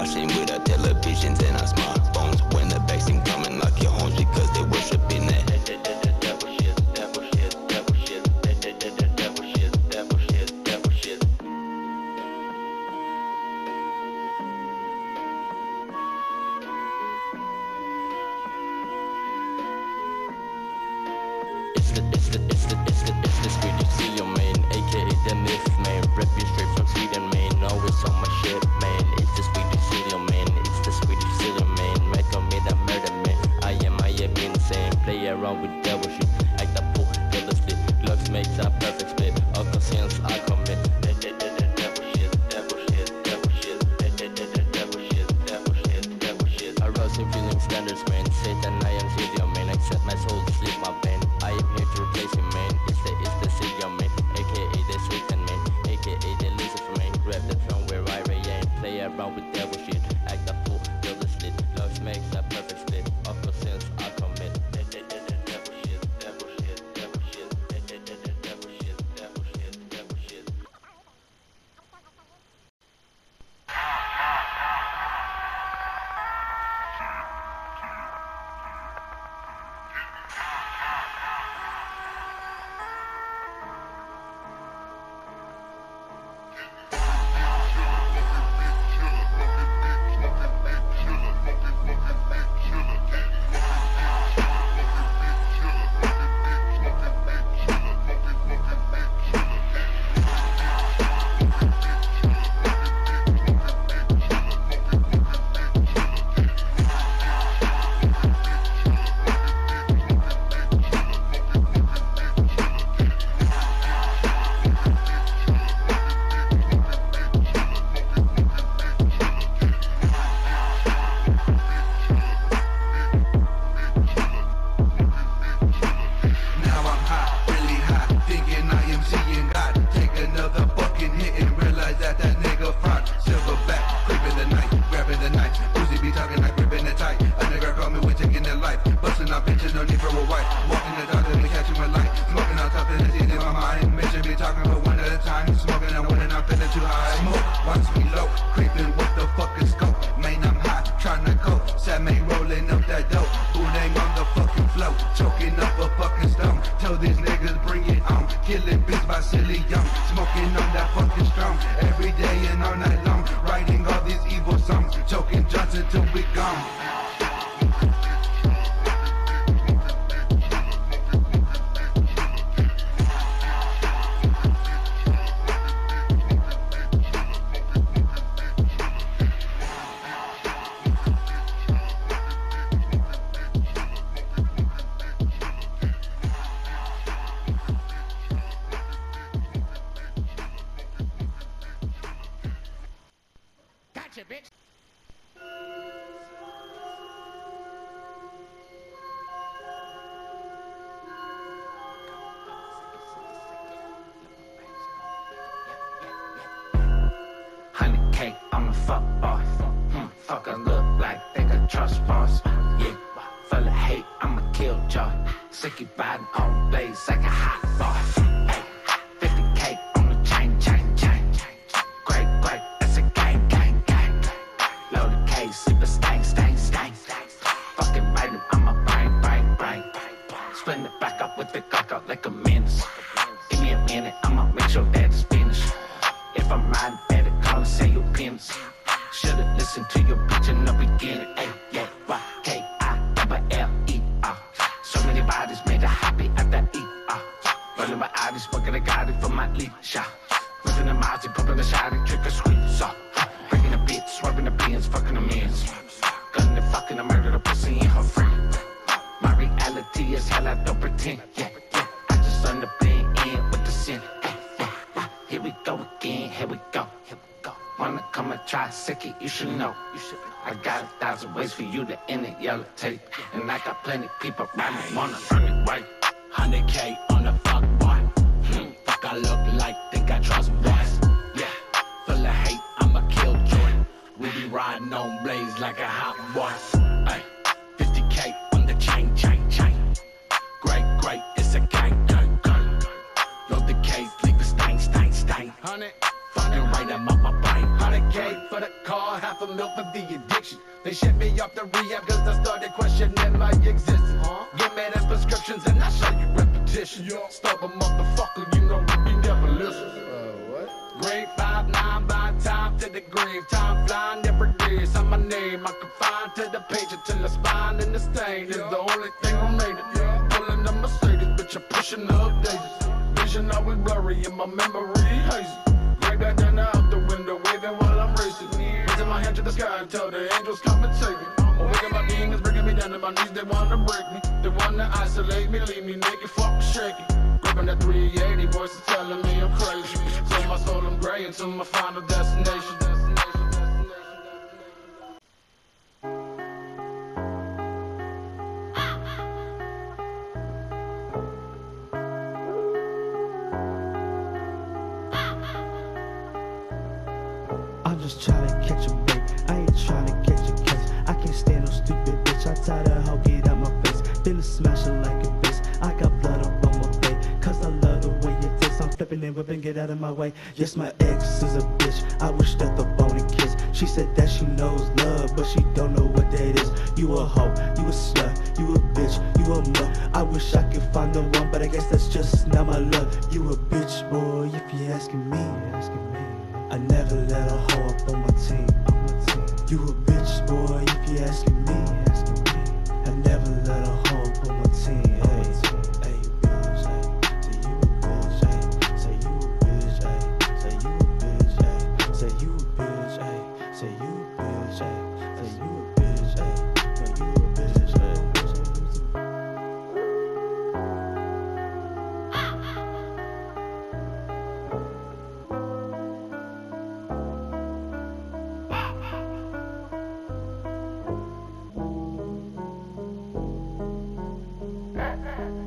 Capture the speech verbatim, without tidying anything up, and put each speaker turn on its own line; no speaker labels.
machine with our televisions and our smartphones. When the bass ain't coming like your homes because they worshiping that. Devil shit, devil shit, devil shit, devil shit, devil shit, devil shit. It's the, it's the, it's the, it's the, it's the street you see your man, aka the myth man, ripping straight from Sweden man, always on my shit man. It's the Swedish serial man, it's the Swedish serial man, make a me the murder man. I am, I am insane, play around with devil shit, act a fool, devil split, looks makes a perfect split, all conscience I commit. Devil shit, devil shit, devil shit, devil shit, devil shit, devil shit. I rose in feeling standards man, Satan I am serial man, accept my soul to sleep my band. I am here to replace him man, it's the, it's the serial man, aka the Sweden man, aka the Lucifer man. Grab the throne where I reign, play around with devil shit, act a fool, build a slit, love makes a perfect split, of conscience I commit. Devil shit, devil shit, devil shit, devil shit, devil shit, devil shit.
I'm a fuck boss. Hmm, fuck, I look like they could trust boss. Yeah, full of hate, I'm a kill jar. Sick you riding on blades like a hot boss. Hey, fifty K on the chain, chain, chain. Great, great, that's a gang, gang, gang. Load the case, sleep a stain, stain, stain. Fucking writing, I'm a brain, brain, brain. Split it back up with the cock out like a menace. Give me a minute, I'ma make sure that it's finished. If I'm riding, better call and say your penis. Should've listened to your bitch in the beginning. A, yeah, Y, K, I, double L, E, R. So many bodies made a happy at that E, R. Rolling my eyes, smoking a got it for my lead shot. Ripping the miles, pumping the shot, and trick a sweet saw. Breaking the bitch, swerving the beans, fucking the mans. Gunning the fucking, I murder the pussy and her friend. My reality is hell, I don't pretend. Yeah, yeah, I just learned to blend in with the sin. Hey, yeah, yeah, here we go again, here we go, here we go. Wanna come and try, sick it, you should know. You should. I got a thousand ways for you to end it, yellow tape. And I got plenty people around me wanna earn it right. one hundred K on the fuck boy. Hmm, fuck I look like, think I trust boys. Yeah, full of hate, I'ma kill joy. We be riding on blades like a hot boy. Ay, fifty K on the chain, chain, chain. Great, great, it's a gang, gang, gang. Load the case, leave a stain, stain, stain. Hundred, fucking right, I'm up my brain. Hundred K for the car, half a the milk for the addiction. They shipped me off the rehab cause I started questioning my existence. Huh? Give me them prescriptions and I show you repetition. Yo. Stubborn motherfucker, you know we never listen. Uh, what? Grade five nine, by time to the grave. Time flying every day. It's on my name. I confined to the page until the spine and the stain is yeah. the only thing remaining. Yeah. Pulling the Mercedes, bitch, I'm pushing the updates. Vision always blurry and my memory hazy. Right back down out the window, waving while I'm racing. Raising my hand to the sky until the angels come and save me. Awaken my demons, bringing me down to my knees. They wanna break me, they wanna isolate me, leave me naked, fucking shaky. Gripping that three eighty, voices telling me I'm crazy. So my soul I'm gray until my final destination.
I'm just trying to catch a break, I ain't trying to catch a case. I can't stand no stupid bitch, I tired of hoe, get out my face. Feeling smashing like a bitch, I got blood up on my face. Cause I love the way it tastes, I'm flipping and whipping, get out of my way. Yes, my ex is a bitch, I wish that the bony kiss. She said that she knows love, but she don't know what that is. You a hoe, you a slut, you a bitch, you a mutt. I wish I could find the one, but I guess that's just not my luck. You a bitch, boy, if you're asking me, asking me. I never let a hoe up on my team. On my team. You a bitch, boy, if you asking me. Asking me. I never let a hoe up on my team. Hey, hey, bitch, hey. Say you a bitch, hey. Say you a bitch, hey. Say you a bitch, hey. Say you a bitch, hey. Say you a bitch, hey. Say you a bitch, hey. Say you a bitch, hey.
Yeah.